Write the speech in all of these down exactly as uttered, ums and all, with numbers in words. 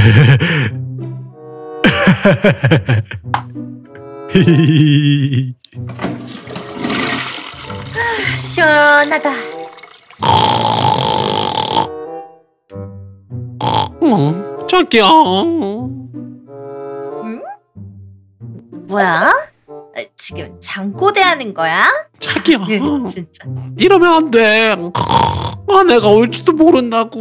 시원하다. 응, 자기야. 응? 뭐야? 지금 장꼬대하는 거야? 자기야. 진짜. 이러면 안 돼. 아내가 올지도 모른다고.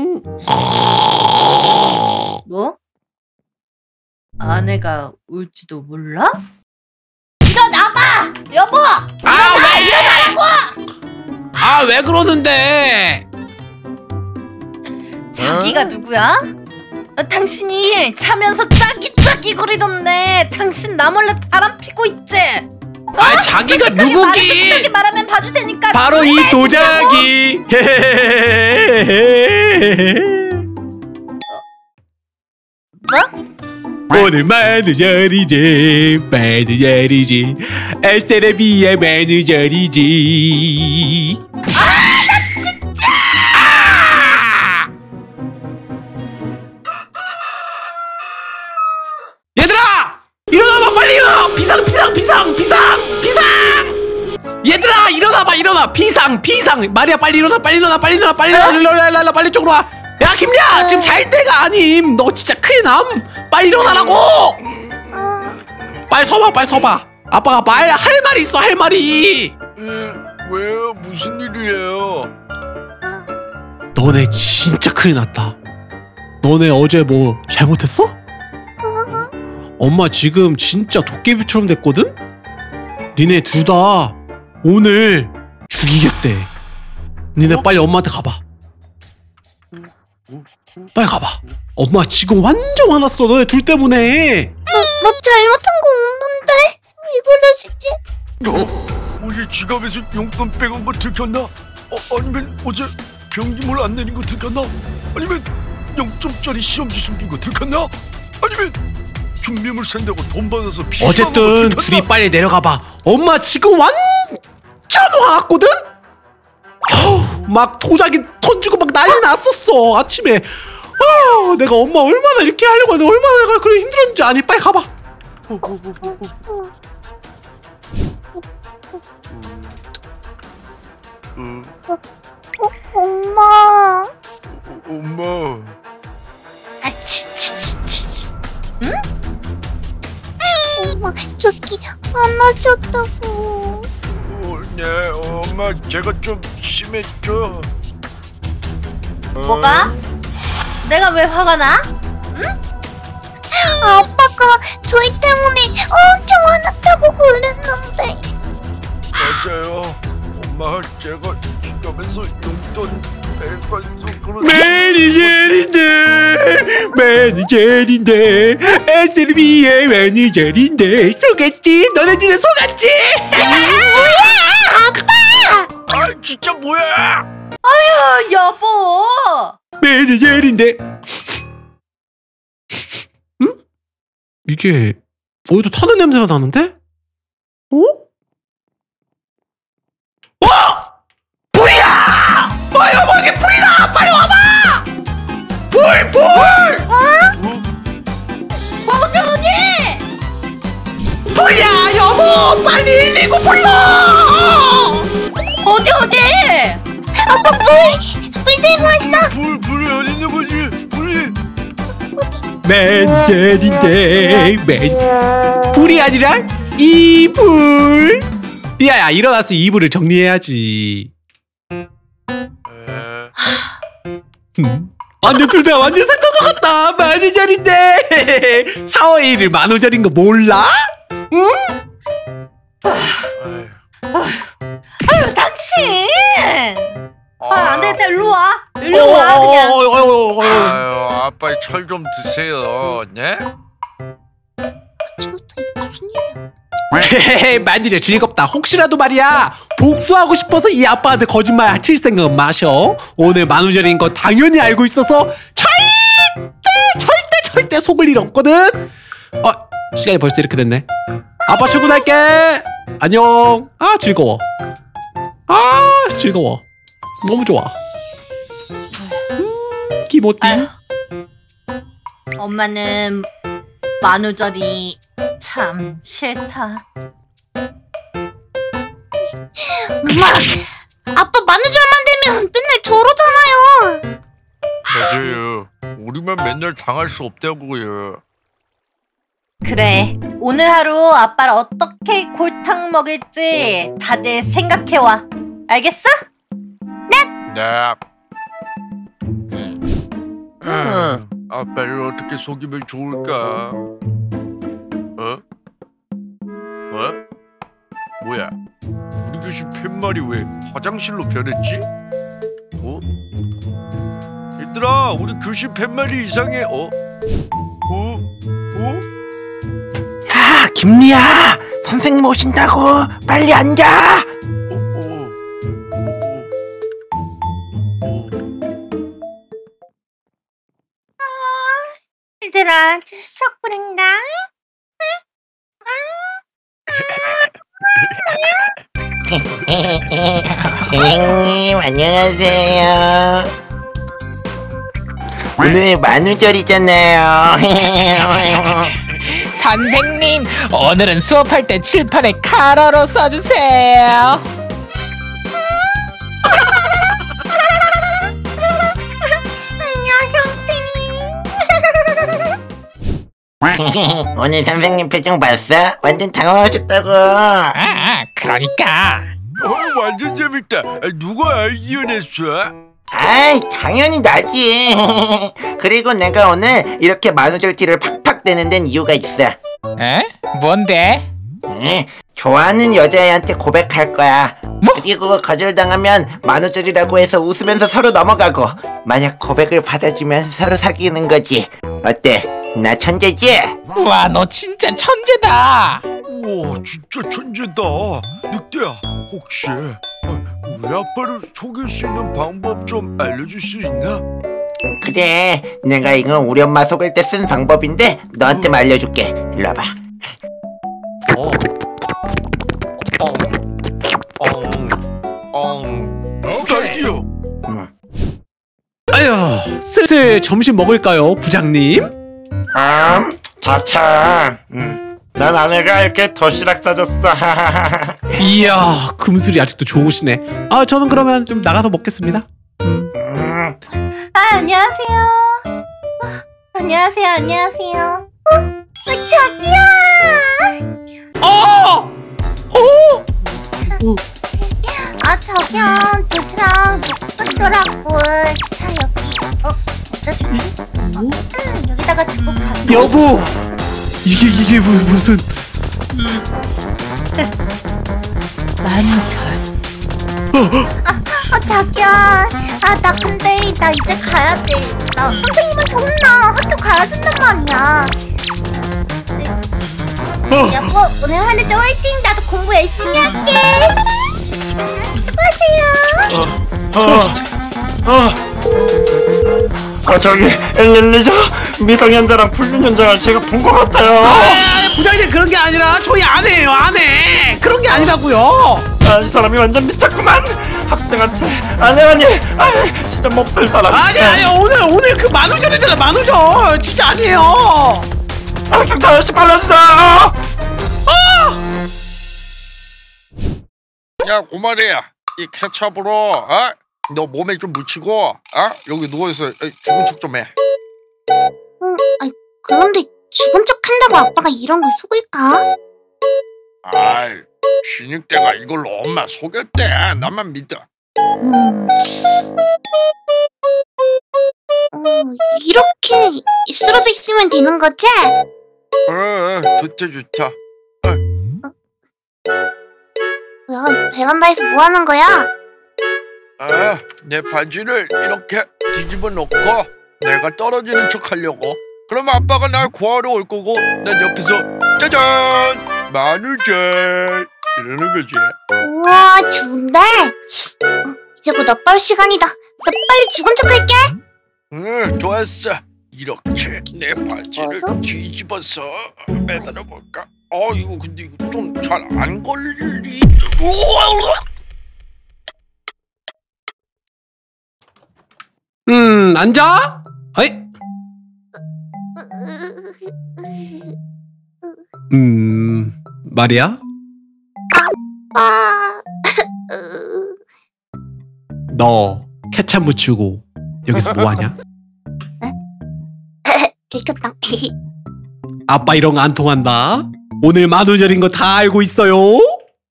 뭐? 아내가 올지도 몰라? 일어나봐! 여보! 아, 왜 일어나라고! 아, 왜 그러는데? 자기가 어? 누구야? 어, 당신이 자면서 짜기짜기 거리던데. 당신 나 몰래 바람 피고 있지? 어? 아, 자기가 누구기? 말해서 말하면 봐줄 테니까. 바로 이 도자기. 뭐? 오늘 만우절이지, 만우절이지, 에스테레비의 만우절이지. 아, 나 진짜! 아! 얘들아! 일어나봐, 빨리 일어나! 비상, 비상, 비상, 비상, 비상! 얘들아, 일어나봐, 일어나! 비상, 비상! 마리아, 빨리 일어나, 빨리 일어나, 빨리 일어나, 빨리 일어나, 일어나, 일어나, 빨리 쪽으로 와! 야, 김리아! 지금 잘 때가 아님! 너 진짜 큰일 남! 빨리 일어나라고! 빨리 서봐, 빨리 서봐! 아빠가 말, 할 말이 있어, 할 말이! 예, 왜요? 무슨 일이에요? 너네 진짜 큰일 났다. 너네 어제 뭐 잘못했어? 엄마 지금 진짜 도깨비처럼 됐거든? 니네 둘 다 오늘 죽이겠대. 니네 어? 빨리 엄마한테 가봐. 빨리 가봐. 엄마 지금 완전 화났어. 너네 둘 때문에. 나, 나 잘못한 거 없는데? 왜 그러시지? 어? 어제 지갑에서 용돈 빼간 거 들켰나? 어, 아니면 어제 변기물 안 내린 거 들켰나? 아니면 영 점짜리 시험지 숨긴 거 들켰나? 아니면 준비물 산다고 돈 받아서 비싼 어쨌든 둘이 빨리 내려가봐. 엄마 지금 완전 화났거든? 막 도자기 던지고 막 난리 났었어 아침에. 어, 내가 엄마 얼마나 이렇게 하려고 하는데 얼마나 내가 그래 힘들었는지 아니. 빨리 가봐. 어, 어, 엄마. 엄마. 아, 치, 치, 치, 치. 응? 엄마, 저기 화나셨다고. 어, 네, 엄마 제가 좀 심했죠. 뭐가? 어? 내가 왜 화가 나? 응? 아빠가 저희 때문에 엄청 화났다고 그랬는데. 맞아요. 엄마 제가 지갑에서 용돈 빼가서 그런. 매니저인데 매니저인데 에스비의 매니저인데 속았지? 너네들은 속았지? 뭐야, 아빠! 아 진짜 뭐야? 아유 여보. 매니저인데. 응? 이게 어디도 타는 냄새가 나는데? 어? 어! 불이야! 어 여보 이게 불이다! 빨리 와봐! 불! 불! 어? 어디 어디? 불이야 여보! 빨리 일일구 불러! 어디 어디? 아빠 불! 불 들고 왔어! 불 불이 어디 있는 거지? 불이. 맨젤인데 맨 불이 아니라 이불. 리아야 일어나서 이불을 정리해야지. 음. 완전 둘 다 완전 살 터져갔다. 만우절인데 사월 일 일 만우절인 거 몰라? 응? 아유 당신. 아 안되겠다. 일로 와. 어, 일로 와 그냥. 아유 아빠 철 좀 드세요. 네? 저것도 무슨 일이야? 헤헤헤 만우절 즐겁다. 혹시라도 말이야 복수하고 싶어서 이 아빠한테 거짓말 칠 생각은 마셔. 오늘 만우절인 거 당연히 알고 있어서 절대 절대 절대 속을 일 없거든. 어 시간이 벌써 이렇게 됐네. 아빠 출근할게. 안녕. 아 즐거워. 아 즐거워. 너무 좋아. 음, 기모띠. 엄마는 만우절이 참 싫다. 엄마, 아빠 만우절만 되면 맨날 저러잖아요. 맞아요. 우리만 맨날 당할 수 없다고요. 그래, 오늘 하루 아빠를 어떻게 골탕 먹일지 다들 생각해와. 알겠어? 네. 음, 아빠를 어떻게 속이면 좋을까? 어? 어? 뭐야? 우리 교실 팻말이 왜 화장실로 변했지? 어? 얘들아, 우리 교실 팻말이 이상해. 어? 어? 어? 야, 김리야, 선생님 오신다고. 빨리 앉아. 어? 어? 어? 얘들아, 출석 부른다. 선생님 안녕하세요. 오늘 만우절이잖아요. 선생님, 오늘은 수업할 때 칠판에 카라로 써주세요. 오늘 선생님 표정 봤어? 완전 당황하셨다고. 아, 그러니까. 어, 완전 재밌다. 아, 누가 아이디어 냈어? 아이, 당연히 나지. 그리고 내가 오늘 이렇게 만우절 티를 팍팍 내는 데는 이유가 있어. 에? 뭔데? 응, 좋아하는 여자애한테 고백할 거야. 뭐? 그리고 거절당하면 만우절이라고 해서 웃으면서 서로 넘어가고, 만약 고백을 받아주면 서로 사귀는 거지. 어때? 나 천재지? 와, 너 진짜 천재다. 우와, 진짜 천재다. 늑대야, 혹시 아, 우리 아빠를 속일 수 있는 방법 좀 알려줄 수 있나? 그래, 내가 이건 우리 엄마 속일 때 쓴 방법인데 너한테 알려줄게. 일로 와봐. 어. 어. 어. 어. 딸기요. 응. 아휴, 슬슬 점심 먹을까요, 부장님? 음, 다참. 음, 난 아내가 이렇게 도시락 싸줬어. 이야, 금술이 아직도 좋으시네. 아, 저는 그러면 좀 나가서 먹겠습니다. 음. 음, 아, 안녕하세요. 아, 안녕하세요, 안녕하세요. 어? 어, 저기요. 어! 어! 아, 저기요. 도시락 먹고 있더라고. 자, 여기. 어, 어디다 주지? 어, 음, 여기다가 두고 가. 여보! 이게, 이게 무, 무슨. 만우절. 아, 자기야. 아, 나 근데 나 이제 가야 돼. 나 선생님한테 혼나. 학교 가야 된단 말이야. 어. 여보, 오늘 하루도 화이팅. 나도 공부 열심히 할게. 음, 수고하세요. 어, 어. 아, 저기 엘리자 미성년자랑 불륜현장을 제가 본 것 같아요. 아, 부장님 그런 게 아니라 저희 아내예요, 아내. 그런 게 아니라고요. 아, 이 사람이 완전 미쳤구만. 학생한테 아내 아니, 아, 진짜 몹쓸 사람. 아니, 아니, 오늘, 오늘 그 만우절이잖아, 만우절. 진짜 아니에요. 아, 경찰 아저씨 빨라주세요. 야, 고마리야. 이 케첩으로 어? 너 몸에 좀 묻히고 어? 여기 누워있어. 에이, 죽은 척 좀 해. 음, 아이, 그런데 죽은 척 한다고 아빠가 이런 걸 속을까? 아이, 진흙대가 이걸로 엄마 속였대. 나만 믿어. 음, 어, 이렇게 쓰러져 있으면 되는 거지? 그래, 좋다 좋다. 야, 베란다에서 뭐 하는 거야? 아, 내 바지를 이렇게 뒤집어 놓고 내가 떨어지는 척 하려고. 그러면 아빠가 날 구하러 올 거고 난 옆에서 짜잔! 만우절! 이러는 거지. 우와, 좋은데? 어, 이제 곧 아빠올 시간이다. 나 빨리 죽은 척 할게. 응, 좋았어. 이렇게 내 바지를 어서? 뒤집어서 매달아 볼까? 어, 이거 근데 이거 좀 잘 안 걸리. 음, 앉아. 어이? 음... 말이야? 아, 너 케찹 묻히고 여기서 뭐하냐? 들켰다. 아빠 이런 거 안 통한다. 오늘 만우절인 거 다 알고 있어요. 어?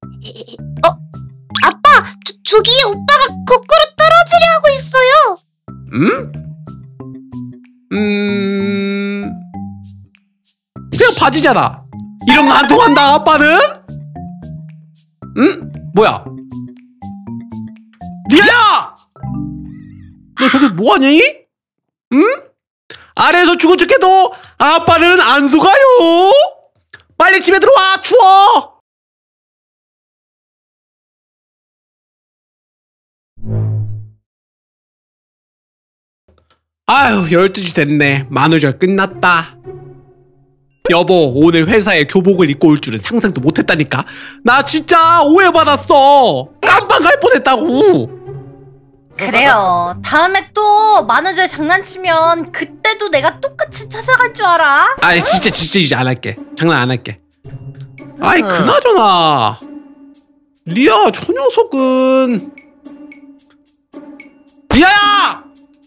아빠! 저, 저기 오빠가 거꾸로 떨어지려 하고 있어요. 음? 음... 그냥 바지잖아. 이런 거 안 통한다 아빠는? 응? 뭐야? 리아야! 너 저기 뭐하니? 응? 아래에서 죽은 척해도 아빠는 안 속아요. 빨리 집에 들어와. 추워. 아휴 열두 시 됐네. 만우절 끝났다. 여보 오늘 회사에 교복을 입고 올 줄은 상상도 못했다니까. 나 진짜 오해받았어. 깜빵 갈 뻔했다고. 그래요. 다음에 또 만우절 장난치면 그때도 내가 똑같이 찾아갈 줄 알아? 아이 진짜 진짜 이제 안 할게. 장난 안 할게. 아이 그나저나 리아 저 녀석은 리아야!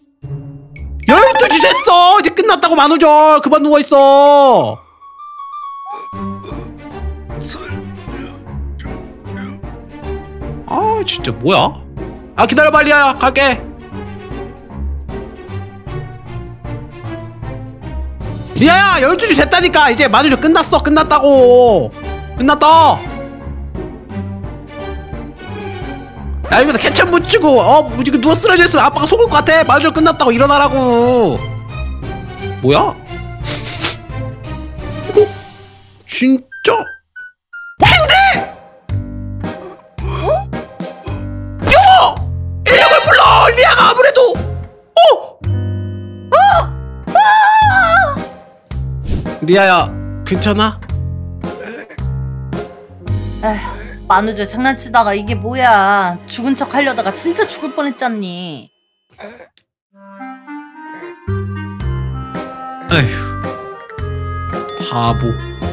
열두 시 됐어. 이제 끝났다고 만우절. 그만 누워있어. 아 진짜 뭐야? 아 기다려봐 리아야 갈게. 리아야 열두 시 됐다니까. 이제 만우절 끝났어. 끝났다고. 끝났다. 야 여기다 케첩 묻히고 어 이거 누워 쓰러져 있으면 아빠가 속을 것 같아. 만우절 끝났다고 일어나라고. 뭐야? 이거 진짜 팬데! 어? 여보! 인력을 불러! 리아가 아무래도 어! 어! 아! 리아야 괜찮아? 에휴, 만우절 장난치다가 이게 뭐야. 죽은 척 하려다가 진짜 죽을 뻔했잖니. 아휴 바보.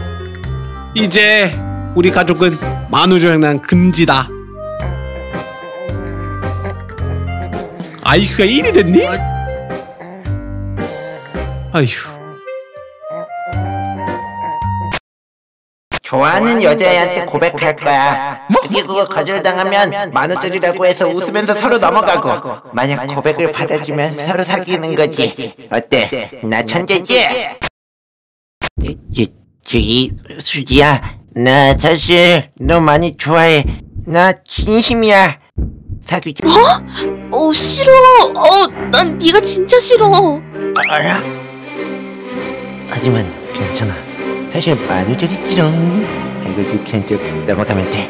이제 우리 가족은 만우절 장난 금지다. 아이큐가 일이 됐니? 아휴 좋아하는 여자애한테 고백할 거야. 그리고 거절당하면 만우절이라고 해서 웃으면서 서로 넘어가고, 만약 고백을 받아주면 서로 사귀는 거지. 어때? 나 천재지? 저, 저기 수지야, 나 사실 너 많이 좋아해. 나 진심이야. 사귀자. 어, 싫어. 어, 난 네가 진짜 싫어. 알아? 하지만 괜찮아. 사실 만우절이지롱. 이거 이렇게 한쪽 넘어가면 돼.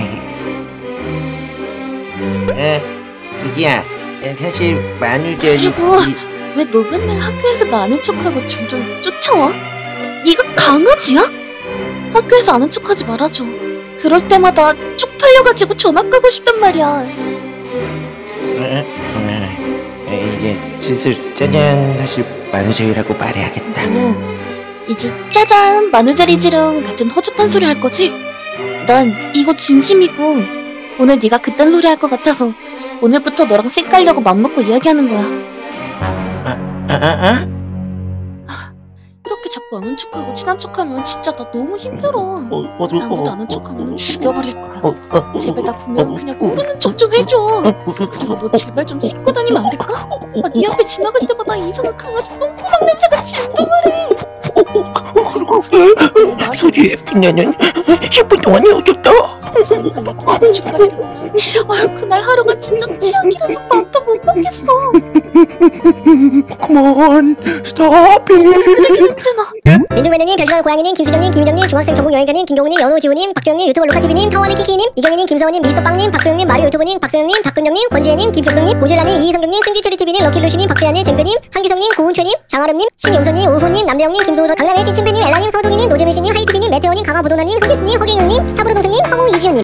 에, 수지야, 사실 만우절이. 그리고 왜 너 맨날 학교에서 나 아는 척하고 종종 쫓아와? 네가 강아지야? 학교에서 아는 척하지 말아줘. 그럴 때마다 쪽팔려가지고 전학 가고 싶단 말이야. 에, 에, 이제 슬슬 짜잔, 사실 만우절이라고 말해야겠다. 응. 이제 짜잔 만우절이지롱 같은 허접한 소리 할 거지? 난 이거 진심이고 오늘 네가 그딴 소리 할 것 같아서 오늘부터 너랑 쌩 깔려고 맘먹고 이야기하는 거야. 아, 아, 아? 이렇게 자꾸 아는 척하고 친한 척하면 진짜 나 너무 힘들어. 어, 어, 아무도 어, 아는 어, 척하면 어, 죽여버릴 거야. 어, 어, 어, 제발 나 어, 보면 어, 그냥 어, 모르는 척 좀 해줘. 어, 그리고 너 제발 좀 씻고 다니면 안 될까? 나 네 앞에 지나갈 때마다 이상한 강아지 똥구멍 냄새가 진동하래. 그리고 수지의 빛나는 십 분 동안 헤어졌다. 죽가리로는 아유 그날 하루가 진짜 최악이라서 맘도 못 먹겠어. 그만 스탑. 냄새나. 민둥매너님, 별지방 고양이님, 김수정님, 김희정님, 중학생 전국 여행자님, 김경훈님, 연호지호님, 박주영님, 유튜버 로카티비님, 타원의 키키님, 이경희님, 김서원님, 미소빵님, 박소영님, 마리오 유튜버님, 박소영님, 박근영님, 권지혜님, 김종동님, 모질라님, 이희성경님, 승지체리티비님, 럭키루시님, 박주야님, 쟁드님, 한규성님, 고은표님, 장아름님, 신용선님, 우호님, 남대영님, 김도우서, 강남의 찌침팬님, 엘라님, 서동희님, 노재민씨님, 하이티비님, 메테오님, 강화부도나님, 흑기스님, 허경영님, 사부로동생님, 성우 이지훈님.